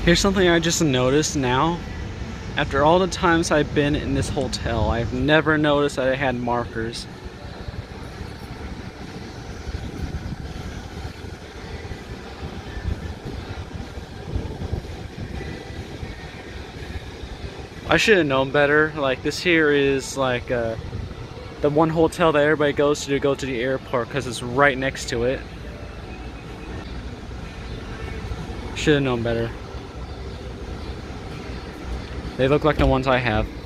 Here's something I just noticed now. After all the times I've been in this hotel, I've never noticed that it had markers. I should have known better. Like, this here is like the one hotel that everybody goes to go to the airport because it's right next to it. Should have known better. They look like the ones I have.